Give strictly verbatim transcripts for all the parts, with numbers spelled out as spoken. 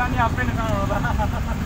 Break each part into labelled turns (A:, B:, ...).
A: पानी आप पे निकाल होगा।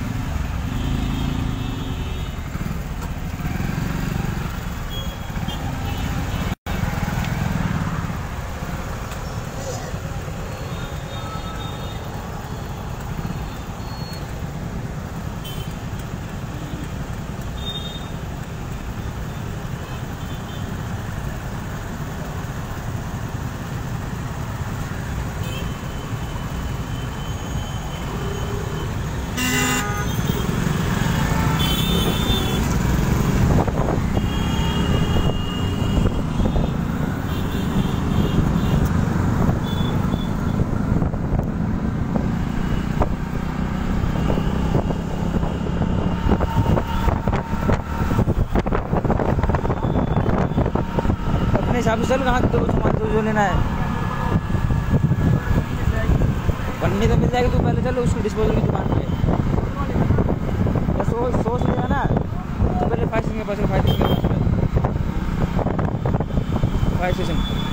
B: हिसाब से चल, कहाँ तो सामान जो लेना है पन्नी तो मिल जाएगी। तू पहले चल उसकी डिस्पोजल की दुकान पे, सोच सोच लिया ना तो पहले फाइव स्टेशन के पास, फाइव स्टेशन के पास फाइव स्टेशन